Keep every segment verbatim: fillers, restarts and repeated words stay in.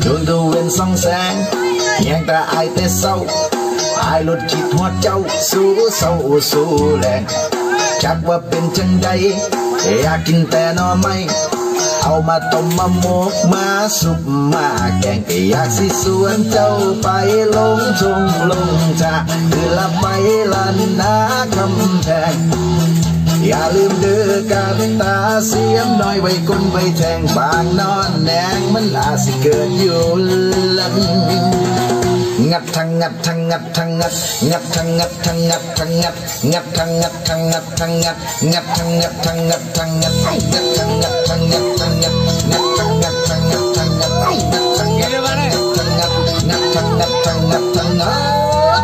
ดวงตะเวนส่องแสงยังแต่อายแต่เศร้าอายหลุดคิดหัวเจ้าสู้เศร้าสู้แรงจักว่าเป็นจังใดอยากกินแต่หน่อไม้เอามาต้มมาหมกมาสุกมาแกงก็อยากสิสวนเจ้าไปลงทงลงทาคือละไปลันนาคำแพงอย่าลืมเดือกันตาเสียมน้อยไว้ก้นไว้แทงบางนอนแนงมันอาจสิเกิดอยู่ลันงัดทั้งงัดทั้งงัดทั้งงัดงัดทั้งงัดทั้งงัดทั้งงัดงัดทั้งงัดทั้งงัดทั้งงัดงัดทั้งงัดทั้งงัดทั้งงัดงัดทั้งงัดทั้งงัดทั้งงัดงัดทั้งงัดทั้งงัดทั้งงัดงัดทั้งงัดทั้งงัดงัดทั้งงัดทั้งงัดทั้งงัด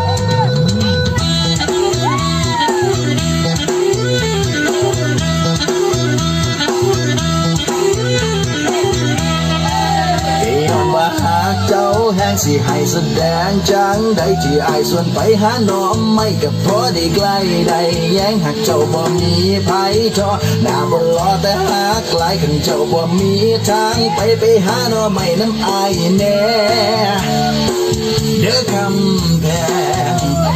หากเจ้าแห้งสิให้แสดงจังใดที่อายส่วนไปหาน้องไม่กับพอได้ใกล้ได้แย้งหากเจ้าบ่มีไผทอหน้าบ่รอแต่หากไกลขันเจ้าบ่มีทางไปไปหาน้องไม่น้ำอายแน่เด้อคำแพง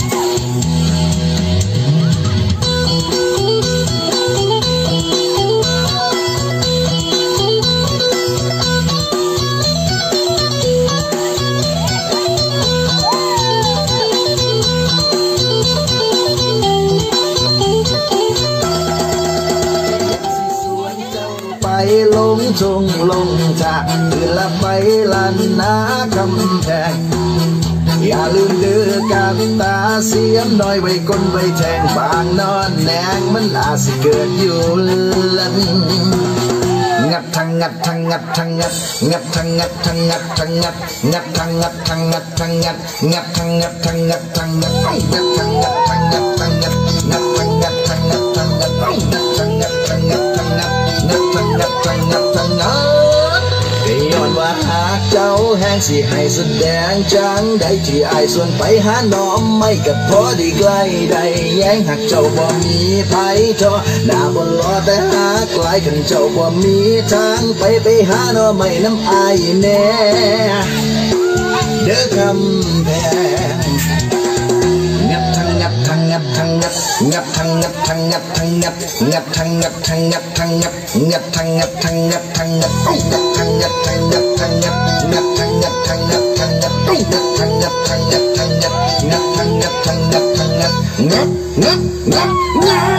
ลงทงลงทาคือละไปลันนาคำแพงอย่าลืมเดือกันตาเสียมน้อยไว้ก้นไว้แทงบางนอนแนงมันอาจสิเกิดอยู่ลันงัดทั้งงัดทั้งงัดทั้งงัดงัดทั้งงัดทั้งงัดทั้งงัดงัดทั้งงัดทั้งงัดทั้งงัดงัดทั้งงัดทั้งงัดทั้งงัดงัดทั้งงัดทั้งงัดทั้งงัดงัดทั้งงัดทั้งงัดทั้งงัดงัดทั้งงัดทั้งงัดทั้งงัดงัดทั้งงัดทั้งงัดทั้งงัดก็ย้อนว่าหากเจ้าแห้งสิให้แสดงจังใดที่อายส่วนไปหาน้องไม่กับพอได้ใกล้ได้แย้งหากเจ้าบ่มีไผทอหน้าบ่รอแต่หากไกลขันเจ้าบ่มีทางไปไปหาน้องไม่น้ำอายแน่เด้อคำแพงงัดทั้งงัดทั้งงัดทั้งงัดงัดทั้งงัดทั้งงัดทั้งงัดงัดทั้งงัดทั้งงัดทั้งงัดงัดทั้งงัดทั้งงัดทั้งงัดงัดทั้งงัดทั้งงัดทั้งงัดงัดทั้งงัดทั้งงัดทั้งงัดงัดทั้งงัดทั้งงัดทั้งงัดงัดทั้งงัดทั้งงัดทั้งงัดงัดงัดงัดงัด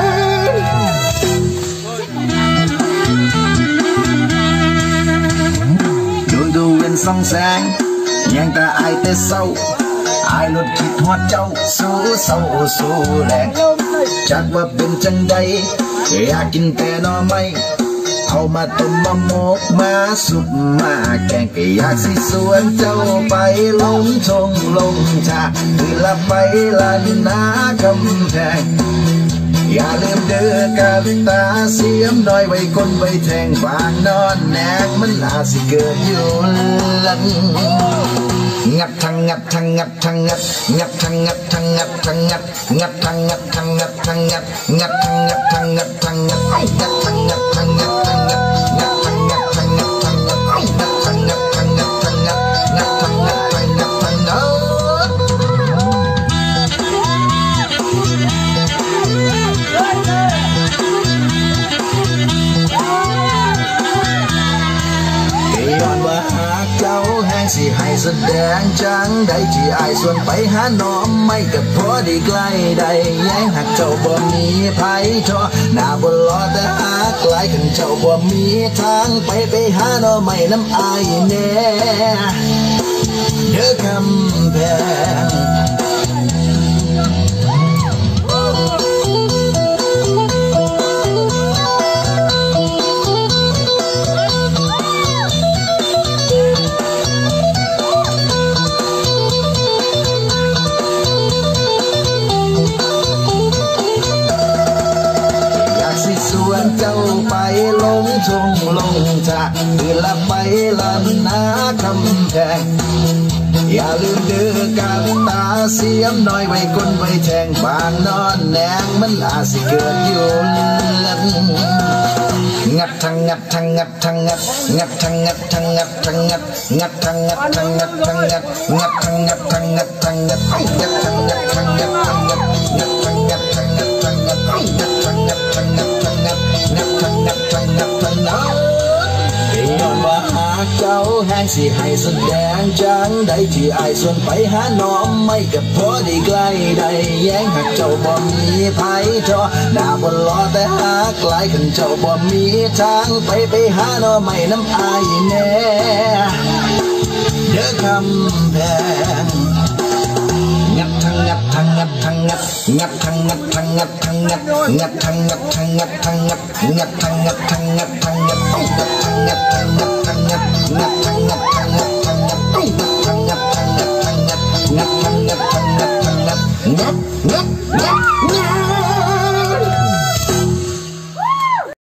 ดวงดวงเวียนส่องแสงยังแต่อายแต่เศร้าอายหลุดคิดหัวเจ้าสู้เศร้าสู้แรงจักว่าเป็นจังใดอยากกินแต่หน่อไม้เอามาต้มมาหมกมาสุกมาแกงก็อยากสิสวนเจ้าไปลงทงลงทาคือละไปลันนาคำแพงอย่าลืมเดือกันตาเสียมน้อยไว้ก้นไว้แทงบางนอนแนงมันอาจสิเกิดอยู่ลันงัดทั้งงัดทั้งงัดทั้งงัดงัดทั้งงัดทั้งงัดทั้งงัดงัดทั้งงัดทั้งงัดทั้งงัดงัดทั้งงัดทั้งงัดทั้งงัดงัดทั้งงัดทั้งงัดทั้งงัดงัดทั้งงัดทั้งงัดทั้งงัดงัดทั้งงัดทั้งงัดทั้งงัดงัดทั้งงัดทั้งงัดทั้งงัดย้อนว่าหากเจ้าแห้งสิให้แสดงจังใดที่อายส่วนไปหาน้องไม่กับพอได้ใกล้ได้แย้งหากเจ้าบ่มีไผทอหน้าบ่รอแต่หากไกลขันเจ้าบ่มีทางไปไปหาน้องไม่น้ำอายแน่เด้อคำแพงเจ้าไปลงทงลงทาคือละไปลันนาคำแพงอย่าลืมเดือกันตาเสียมน้อยไว้ก้นไว้แทงบางนอนแนงมันอาจสิเกิดอยู่ลันงัดทางงัดทางงัดทางงัดงัดทางงัดทางงัดทางงัดงัดทางงัดทางงัดทางงัดงัดทางงัดทางงัดทางงัดงัดทางงัดทางงัดทางงัดงัดทางงัดทางงัดทางงัดงัดทางงัดทางงัดทางงัดงัดทางงัดทางงัดทางงัดย้อนว่าหาเจ้าแห้งสิให้แสดงจังใดที่อายส่วนไปหาน้องไม่กับพอได้ใกล้ได้แย้งหากเจ้าบ่มีไผทอหน้าบนล้อแต่หาไกลขันเจ้าบ่มีทางไปไปหาน้องไม่น้ำอายแน่เด้อคำแพงงัดทางงัดทางงัดทางงัดงัดทางงัดทางงัดทางงัดงัดทางงัดทางงัดทางงัดงัดทางงัดทางงัดทางงัดงัดทางงัดทางงัดทางงัดงัดทางงัดทางงัดทางงัดงัดทางงัดทางงัดทางงัดงัดทางงัดทางงัดทางงัดงัดงัดงัดงัด